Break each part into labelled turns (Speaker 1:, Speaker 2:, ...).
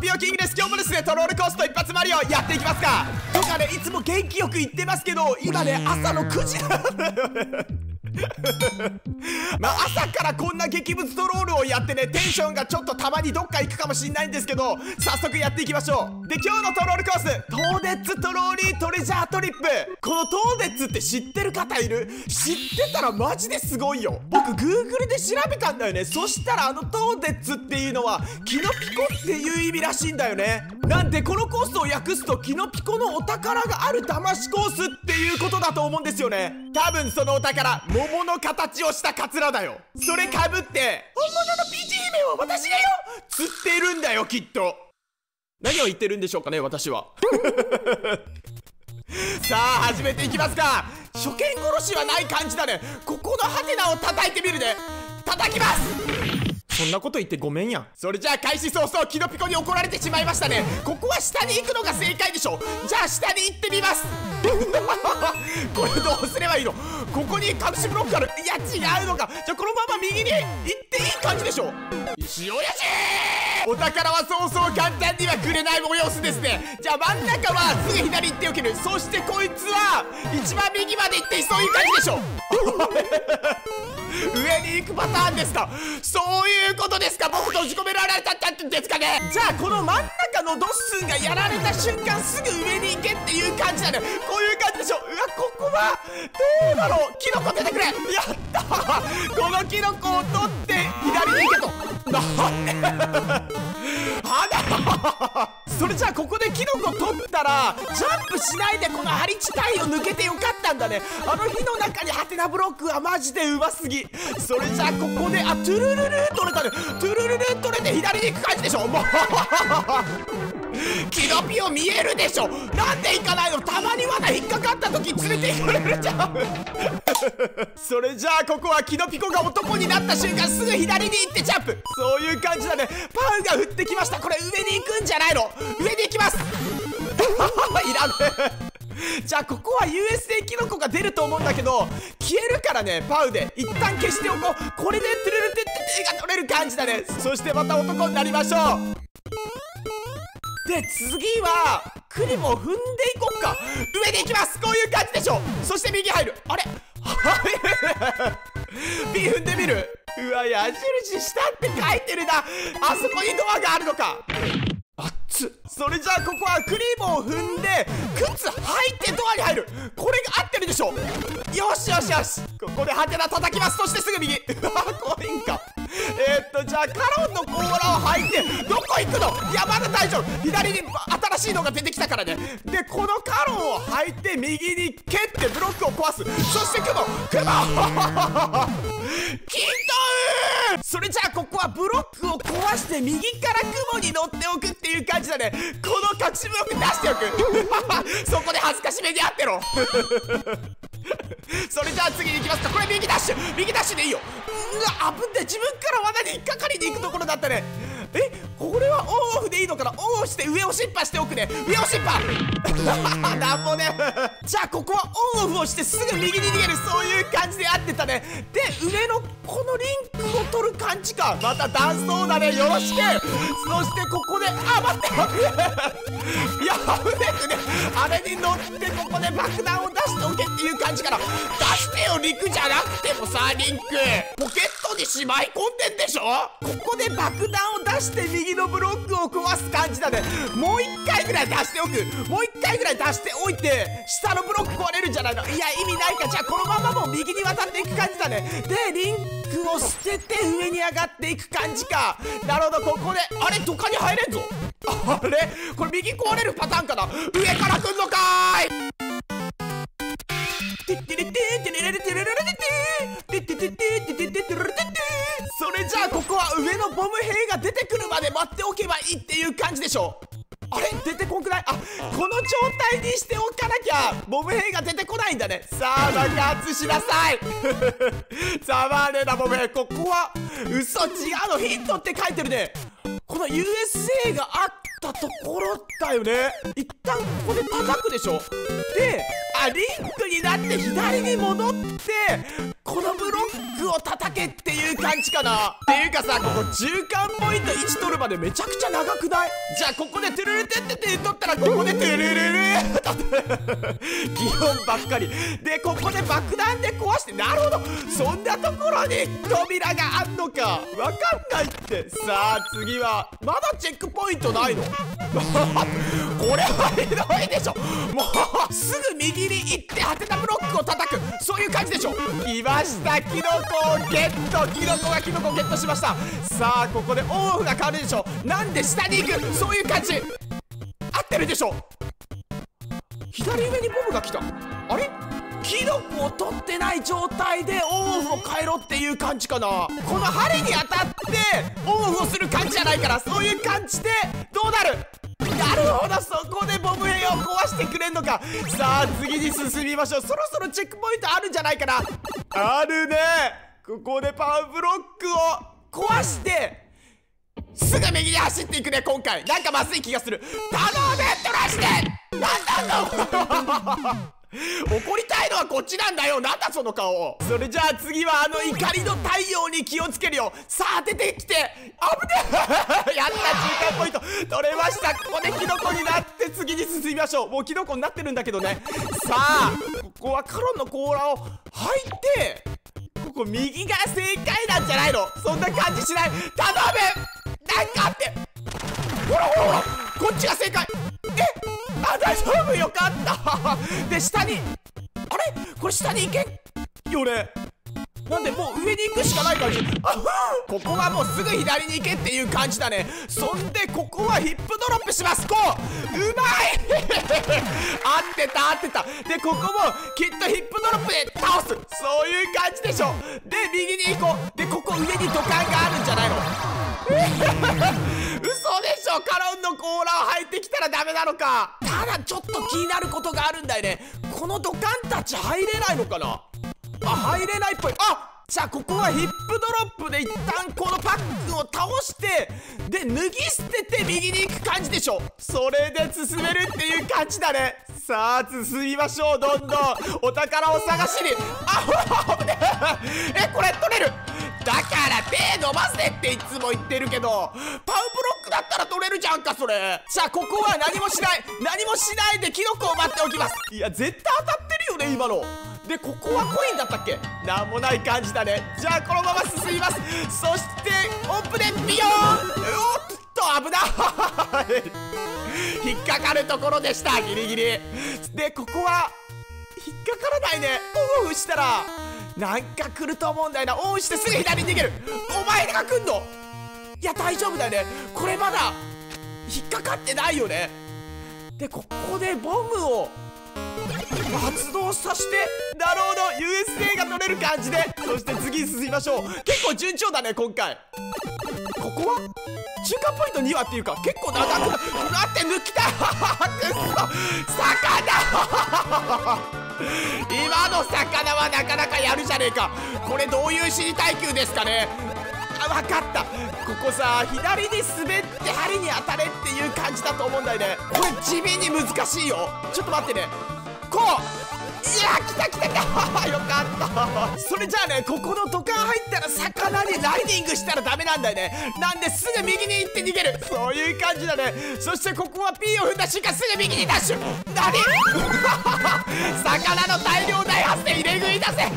Speaker 1: ビオキングです。今日もですねトロールコースト一発マリオやっていきますか。とかね、いつも元気よく言ってますけど、今ね朝の9時なんだよねまあ朝からこんな激物トロールをやってね、テンションがちょっとたまにどっか行くかもしんないんですけど、早速やっていきましょう。で、今日のトロールコース、トーデッツトローリートレジャートリップ。このトーデッツって知ってる方いる？知ってたらマジですごいよ。僕 Google で調べたんだよね。そしたらトーデッツっていうのはキノピコっていう意味らしいんだよね。なんでこのコースを訳すとキノピコのお宝がある騙しコースっていうことだと思うんですよね。多分そのお宝、桃の形をしたカツラだよ。それかぶって本物のピーチ姫を私がよ釣っているんだよ、きっと。何を言ってるんでしょうかね、私はさあ始めていきますか。初見殺しはない感じだね。ここのハテナを叩いてみるね。叩きます。そんなこと言ってごめんやん。それじゃあ開始早々キノピコに怒られてしまいましたね。ここは下に行くのが正解でしょ。じゃあ下に行ってみますこれどうすればいいの？ここに隠しブロックある。いや違うのか。じゃあこのまま右に行っていい感じでしょ。石親父、お宝はそうそう簡単にはくれない模様すですね。じゃあ真ん中はすぐ左行っておける。そしてこいつは一番右まで行って、そういう感じでしょ上に行くパターンですか。そういうことですか。僕閉じ込められたってんですかね。じゃあこの真ん中のドッスンがやられた瞬間すぐ上に行けっていう感じだね。こういう感じでしょ。うわ、ここはどうだろう。キノコ出てくれ。やったー。このキノコを取って左に行けと。なんでそれじゃあここでキノコ取ったらジャンプしないでこのハリ地帯を抜けてよかったんだね。あの火の中にハテナブロックはマジでうますぎ。それじゃあここでトゥルルル取れたね。トゥルルル取れて左に行く感じでしょ。もうキノピオ見えるでしょ。なんで行かないの？たまに罠引っかかった時連れて行かれるじゃんそれじゃあここはキノピコが男になった瞬間すぐ左に行ってジャンプ。そういう感じだね。パウが降ってきました。これ上に行くんじゃないの？上に行きますいらねじゃあここは USA キノコが出ると思うんだけど、消えるからね。パウで一旦消しておこう。これでトゥルルテッテテが取れる感じだね。そしてまた男になりましょう。で次はクリボを踏んでいこっか。上に行きます。こういう感じでしょ。そして右入る。あれB 踏んでみる。うわ、矢印下って書いてるな。あそこにドアがあるのか。それじゃあここはクリボを踏んで靴履いてドアに入る。これが合ってるでしょ。よしよしよし。ここでハテナ叩きます。そしてすぐ右。うわ、コインか。じゃあカロンの甲羅を履いてどこ行くの？いやまだ大丈夫。左に新しいのが出てきたからね。でこのカロンを履いて右に蹴ってブロックを壊す。そしてクモキントウ。それじゃあここはブロックを壊して右から雲に乗っておくっていう感じだね。この隠しブロック出しておくそこで恥ずかしめにあってろそれじゃあ次に行きますか。これ右ダッシュ。右ダッシュでいいよ。うわ、危んで自分から罠に引っかかりに行くところだったね。これはオンオフでいいのかな。オン押して上をシッパしておくね。上をシッパなんもねじゃあここはオンオフをしてすぐ右に逃げる。そういう感じで合ってたね。で上のこのリンクを取る感じか。またダンスそうだね。よろしく。そしてここで待っていや危ねくね。あれに乗ってここで爆弾を出しておけっていう感じから。出してよ陸じゃなくてもさ、リンクポケットにしまい込んでんでしょ。ここで爆弾を出して右のブロックを壊す感じだね。もう一回ぐらい出しておく。もう一回ぐらい出しておいて下のブロック壊れるんじゃないの。いや意味ないか。じゃあこのままもう右に渡っていく感じだね。でリンクを捨てて上に上がっていく感じか。なるほど。ここであれどかに入れんぞ。あれこれ右壊れるパターンかな。上から来んのかーい。それじゃあここは上のボム兵が出てくるまで待っておけばいいっていう感じでしょ。あれ出てこんくない？この状態にしておかなきゃボム兵が出てこないんだね。さあ爆発しなさいざまねえなボム兵。ここは嘘、違うの。ヒントって書いてるね。この USA があったところだよね。一旦ここで叩くでしょ。でリンクになって左に戻ってこのブロックグを叩けっていう感じかな。っていうかさ、ここ中間ポイント1取るまでめちゃくちゃ長くない？じゃあここでトゥルルテって取ったら、ここでトゥルルル擬音ばっかりで、ここで爆弾で壊して、なるほど、そんなところに扉があんのか。わかんないって。さあ次はまだチェックポイントないの？これはひどいでしょ。もうすぐ右に行ってハテナブロックを叩く、そういう感じでしょ。来ました、キノコをゲット。キノコがキノコをゲットしました。さあここでオンオフが変わるでしょ。なんで下に行く、そういう感じ合ってるでしょ。左上にボムが来た。あれ、キノコを取ってない状態でオンオフを変えろっていう感じかな。この針に当たってオンオフをする感じじゃないから、そういう感じでどうなる。なるほど、そこでボム兵を壊してくれんのか。さあ次に進みましょう。そろそろチェックポイントあるんじゃないかな。あるね。ここでパワーブロックを壊してすぐ右に走っていくね。今回なんかまずい気がする。頼めトラして。なんだの怒りたいのはこっちなんだよ。なんだその顔。それじゃあ次は怒りの太陽に気をつけるよ。さあ出てきて、危ねえやった、中間ポイント取れました。ここでキノコになって次に進みましょう。もうキノコになってるんだけどね。さあここはカロンの甲羅を履いて、ここ右が正解なんじゃないの？そんな感じしない。頼め、なんかあって、ほらほらほら、こっちが正解。あ、大丈夫、よかったで下に、あれこれ下に行けよね。なんでもう上に行くしかない感じ。あ、ここはもうすぐ左に行けっていう感じだね。そんでここはヒップドロップします。こう、うまい合ってた合ってた。でここもきっとヒップドロップで倒す、そういう感じでしょ。で右に行こう。でここ上に土管があるんじゃないの嘘でしょ。カロンの甲羅を履いてきたらダメなのか。ただちょっと気になることがあるんだよね。この土管たち入れないのかな。あ、入れないっぽい。あ、じゃあここはヒップドロップで一旦このパックを倒して、で脱ぎ捨てて右に行く感じでしょ。それで進めるっていう感じだね。さあ進みましょう。どんどんお宝を探しに。あ、危ねえ。これ取れる。だから手伸ばせっていつも言ってるけど、パウブロックだったら取れるじゃんかそれ。じゃあここは何もしない、何もしないでキノコを待っておきます。いや絶対当たってるよね今ので。ここはコインだったっけ。なんもない感じだね。じゃあこのまま進みます。そしてオープンでビヨーン。おっと危ない引っかかるところでした。ギリギリでここは引っかからないね。オフしたらなんか来ると思うんだよな。オンしてすぐ左に逃げる。お前が来んの。いや大丈夫だよね。これまだ引っかかってないよね。でここでボムを発動させて、なるほど USA が取れる感じで。そして次進みましょう。結構順調だね今回。ここは中間ポイント2はっていうか結構長くなって抜きたいくっそ魚今の魚はなかなかやるじゃねえか。これどういう死に耐久ですかね。あ、分かった。ここさ左に滑って針に当たれっていう感じだと思うんだよね。これ地味に難しいよ。ちょっと待ってね。こう、いや来た来た来たよかった。それじゃあね、ここの土管入ったら魚にライディングしたらダメなんだよね。なんですぐ右に行って逃げる、そういう感じだね。そしてここは P を踏んだ瞬間すぐ右にダッシュ。何魚の大量大発生入れ食いだぜ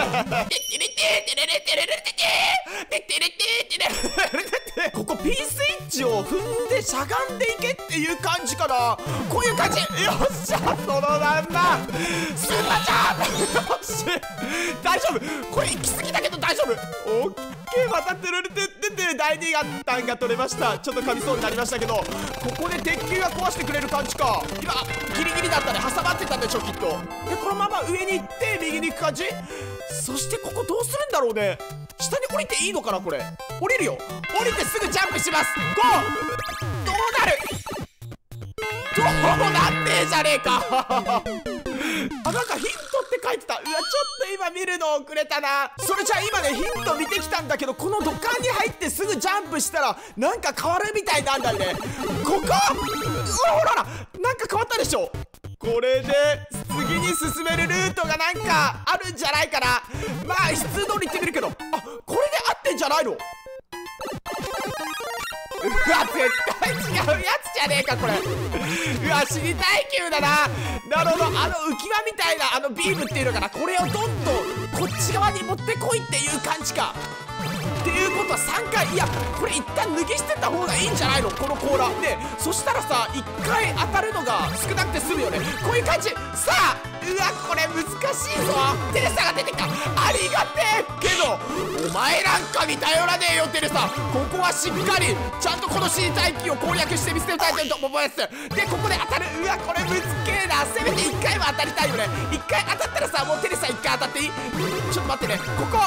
Speaker 1: ここ P スイッチを踏んでしゃがんでいけっていう感じかな。こういう感じ。よっしゃ、そのまんまスーパーチャーよし大丈夫。これ行き過ぎだけど大丈夫。オッケー、またトゥルルトゥットゥ第2弾が取れました。ちょっと噛みそうになりましたけど、ここで鉄球が壊してくれる感じか。今ギリギリだったね。挟まってたんでしょきっと。でこのまま上に行って右に行く感じ。そしてここどうするんだろうね。下に降りていいのかな。これ降りるよ。降りてすぐジャンプします。ゴー。どうなる。どうなんねえじゃねえかあ、なんかヒントって書いてた。うわ、ちょっと今見るの遅れたな。それじゃあ今ねヒント見てきたんだけど、この土管に入ってすぐジャンプしたらなんか変わるみたいなんだよね。ここほらほら、なんか変わったでしょ。 これで次に進めるルートがなんかあるんじゃないかな。まあ普通通り行ってみるけど、あ、これで合ってんじゃないの。うわ、絶対違うやつじゃねえかこれ。うわ、死に耐久だな。なるほど、浮き輪みたいなビームっていうのかな、これをどんどんこっち側に持ってこいっていう感じか。っていうことは3回、いやこれ一旦脱ぎ捨てた方がいいんじゃないの、この甲羅で。そしたらさ、1回当たるのが少なくて済むよね、こういう感じ。さあ、うわ、これ難しいぞ。テレサが出てきた、ありがてえけどお前なんかに頼らねえよテレサ。ここはしっかりちゃんとこの死に耐久を攻略してみせたいと思います。でここで当たる。うわ、これむずけえな。せめて1回は当たりたいよね。1回当たったらさ、もうテレサ1回当たっていい。ちょっと待ってね、ここ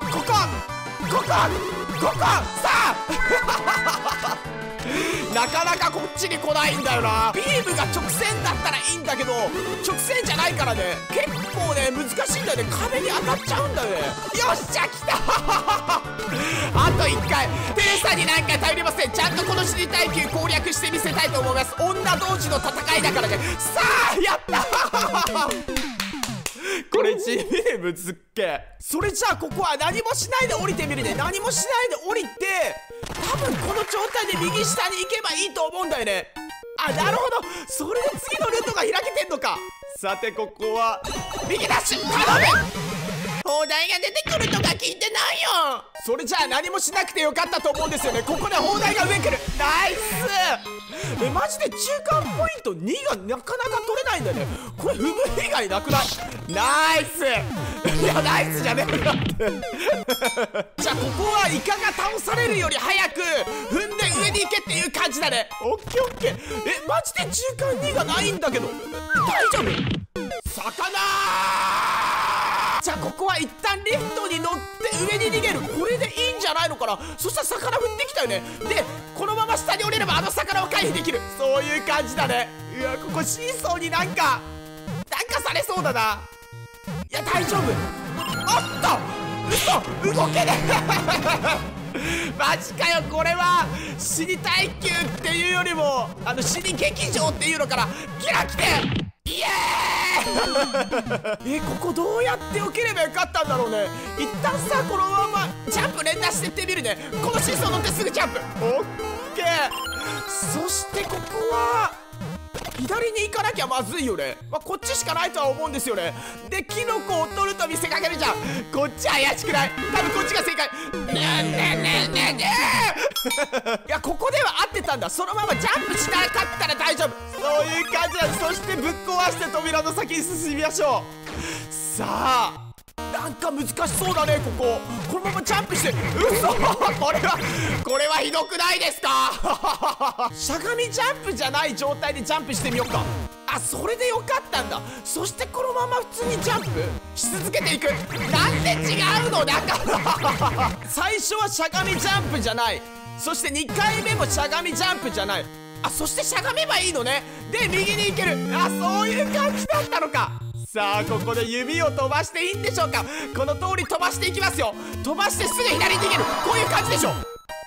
Speaker 1: さあなかなかこっちに来ないんだよな。ビームが直線だったらいいんだけど、直線じゃないからね、結構ね難しいんだよね。壁に当たっちゃうんだよね。よっしゃ、来たあと1回。テレサになんか頼りません。ちゃんとこの死に耐久攻略してみせたいと思います。女同士の戦いだからね。さあ、やったこれ地味でむずっけ。それじゃあここは何もしないで降りてみるね。何もしないで降りて、多分この状態で右下に行けばいいと思うんだよね。あ、なるほど、それで次のルートが開けてんのか。さてここは右ダッシュ頼む。砲台が出てくるとか聞いてないよ。それじゃあ何もしなくてよかったと思うんですよね。ここで砲台が上来る。ナイス。マジで中間ポイント2がなかなか取れないんだよね。これ踏む以外なくない？ナイス。いやナイスじゃねえかってじゃあここはイカが倒されるより早く踏んで上に行けっていう感じだね。オッケーオッケー。マジで中間2がないんだけど大丈夫？魚。じゃあここは一旦リフトに乗って上に逃げる。これでいいんじゃないのかな。そしたら魚降ってきたよね。でこのまま下に降りればあの魚を回避できる。そういう感じだね。うわ、ここシーソーになんかされそうだな。いや大丈夫。おっと嘘、動けねえマジかよ。これは死に耐久っていうよりも死に劇場っていうのからキラ来てイエーイここどうやって起きればよかったんだろうね。一旦さこのままジャンプ連打してってみるね。このシーソー乗ってすぐジャンプ。オッケー。そしてここは左に行かなきゃまずいよね。こっちしかないとは思うんですよね。でキノコを取ると見せかけるじゃん。こっち怪しくない。多分こっちが正解。いやここでは合ってたんだ。そのままジャンプしなかったら大丈夫。そういう感じなんです。そしてぶっ壊して扉の先に進みましょう。さあなんか難しそうだね。このままジャンプして。嘘これはひどくないですかしゃがみジャンプじゃない状態でジャンプしてみようか。あ、それでよかったんだ。そしてこのまま普通にジャンプし続けていく。なんで違うのだから最初はしゃがみジャンプじゃない。そして2回目もしゃがみジャンプじゃない。あ、そしてしゃがめばいいのね。で右に行ける。あ、そういう感じだったのか。さあここで指を飛ばしていいんでしょうか。この通り飛ばしていきますよ。飛ばしてすぐ左に逃げる。こういう感じでしょ。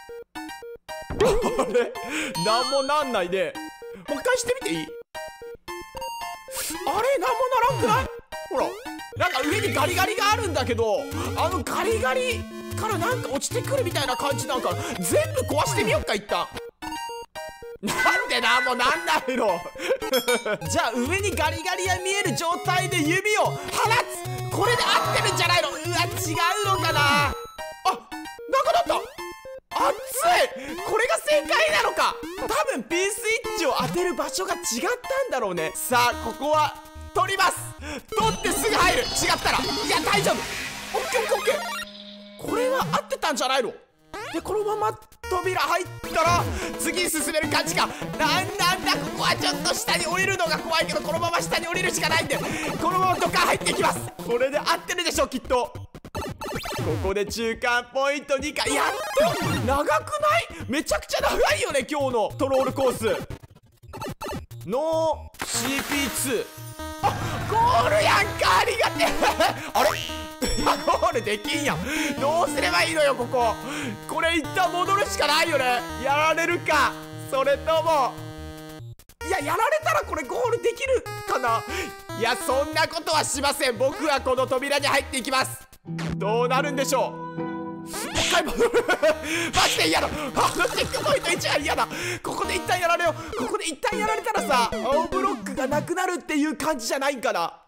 Speaker 1: あれなんもなんないで。もう一回してみていい？あれなんもならんくない？ほらなんか上にガリガリがあるんだけど、ガリガリからなんか落ちてくるみたいな感じなんか。全部壊してみよっか一旦。なんでなんもなんないのじゃあ上にガリガリが見える状態で指を放つ。これで合ってるんじゃないの？うわ違うのかな。あ、なんかだった。熱い。これが正解なのか。多分 P スイッチを当てる場所が違ったんだろうね。さあここは取ります。取ってすぐ入る。違ったらいや大丈夫。オッケーオッケーオッケー。これは合ってたんじゃないの。でこのまま扉入ったら次に進める感じか。なんだここはちょっと下に降りるのが怖いけど、このまま下に降りるしかないんでこのままドカン入っていきます。これで合ってるでしょきっと。ここで中間ポイント2回。やっと長くない？めちゃくちゃ長いよね今日のトロールコース。ノー CP2。 あ、ゴールやんか。ありがてえあれゴールできんやん。どうすればいいのよここ。これ一旦戻るしかないよね。やられるかそれともいや、やられたらこれゴールできるかな。いや、そんなことはしません。僕はこの扉に入っていきます。どうなるんでしょう。もう一回戻るマジで嫌だ。チェックポイント1は嫌だ。ここで一旦やられよう。ここで一旦やられたらさ、青ブロックがなくなるっていう感じじゃないんかな。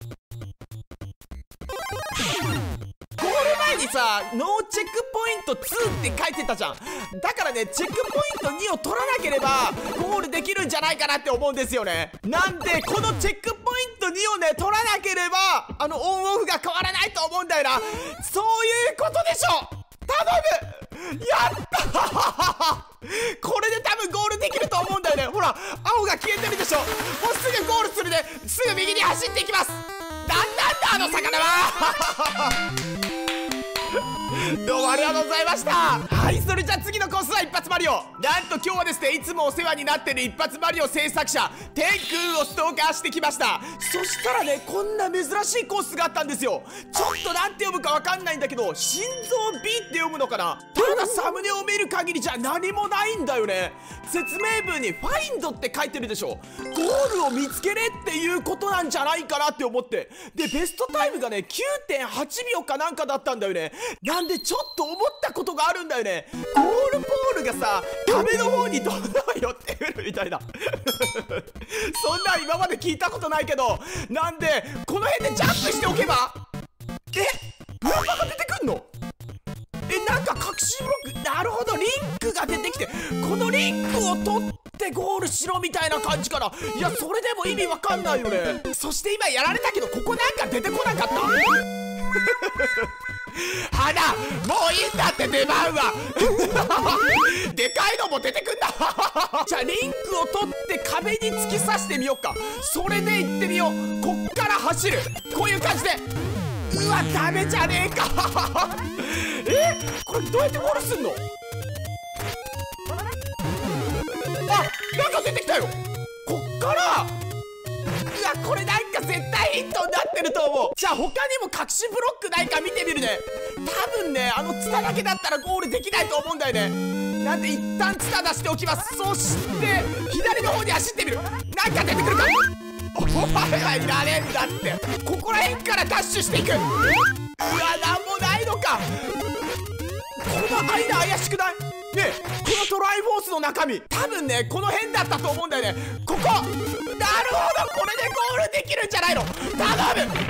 Speaker 1: ゴール前にさ、ノーチェックポイント2って書いてたじゃん。だからね、チェックポイント2を取らなければゴールできるんじゃないかなって思うんですよね。なんでこのチェックポイント2をね取らなければオンオフが変わらないと思うんだよな。そういうことでしょ。頼む。やったこれで多分ゴールできると思うんだよね。ほら、青が消えてるでしょ。もうすぐゴールするで、すぐ右に走っていきます。なんだあの魚はどうもありがとうございました。はい、それじゃあ次のコースは一発マリオ。なんと今日はですね、いつもお世話になってる一発マリオ制作者天空をストーカーしてきました。そしたらね、こんな珍しいコースがあったんですよ。ちょっとなんて読むかわかんないんだけど、心臓 B って読むのかな。ただサムネを見る限りじゃ何もないんだよね。説明文にファインドって書いてるでしょ。ゴールを見つけれっていうことなんじゃないかなって思って、でベストタイムがね 9.8 秒かなんかだったんだよね。なんでちょっと思ったことがあるんだよね。ゴールボールがさ、壁の方にどんどん寄ってくるみたいなそんなん今まで聞いたことないけど、なんでこの辺でジャンプしておけば、裏側が出てくんの。なんか隠しブロック、なるほど、リンクが出てきて、このリンクを取ってゴールしろみたいな感じかな。いや、それでも意味わかんないよね。そして今やられたけど、ここなんか出てこなかった花、もういいんだって出番はでかいのも出てくんだじゃあリンクを取って壁に突き刺してみようか。それで行ってみよう。こっから走る、こういう感じで。うわ、ダメじゃねえかこれどうやってゴールすんの。なんか出てきたよ。こっから、うわ、これなんか絶対ヒットになってると思う。じゃあ他にも隠しブロックないか見てみるね。多分ね、ツタだけだったらゴールできないと思うんだよね。なんで一旦ツタ出しておきます。そして左の方に走ってみる。なんか出てくるか。お前はいらねえんだって。ここら辺からダッシュしていく。うわ、なんもないのか。この間怪しくないね。このトライフォースの中身、多分ねこの辺だったと思うんだよね。ここ、なるほど、これでゴールできるんじゃないの。頼む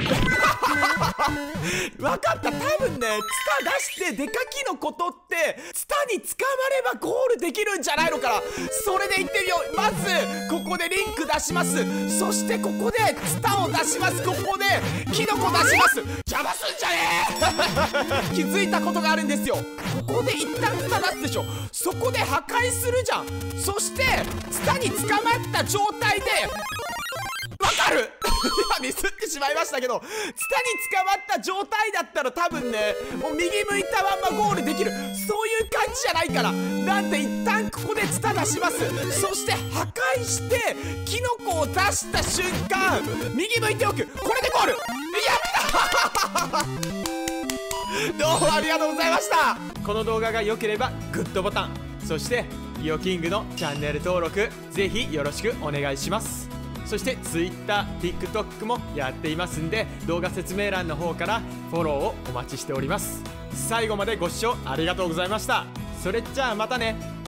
Speaker 1: 分かった。多分ね、ツタ出してデカキノコ取ってツタに捕まればゴールできるんじゃないのかな。それでいってみよう。まずここでリンク出します。そしてここでツタを出します。ここでキノコ出します。邪魔すんじゃねえ気づいたことがあるんですよ。ここで一旦ツタ出すでしょ。そこで破壊するじゃん。そしてツタに捕まった状態で、わかる今ミスってしまいましたけど、ツタに捕まった状態だったら多分ね、もう右向いたまんまゴールできる、そういう感じじゃないから。なんで一旦ここでツタ出します。そして破壊してキノコを出した瞬間右向いておく。これでゴール。やったどうもありがとうございました。この動画が良ければグッドボタン、そしてリオキングのチャンネル登録ぜひよろしくお願いします。そして Twitter、TikTok もやっていますんで、動画説明欄の方からフォローをお待ちしております。最後までご視聴ありがとうございました。それじゃあまたね。